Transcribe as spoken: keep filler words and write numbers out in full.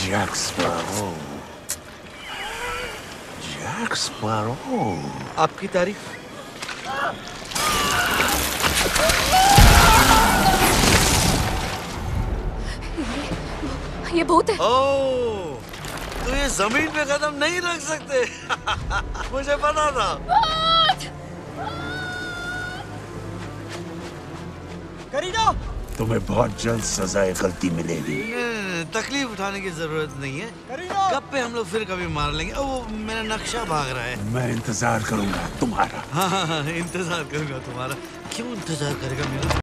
Jack sparrow, Jack sparrow. आपकी तारीफ। ये भूत है। ओह, तो ये जमीन पे कदम नहीं रख सकते। मुझे पता था। करीना, तुम्हें बहुत जल्द सजाए गलती मिलेगी। तकलीफ उठाने की जरूरत नहीं है। करीना। गप्पे हम लोग फिर कभी मार लेंगे। ओह, मेरा नक्शा भाग रहा है। मैं इंतजार करूंगा तुम्हारा। हाँ हाँ हाँ, इंतजार करूंगा तुम्हारा। क्यों इंतजार करेगा मेरा?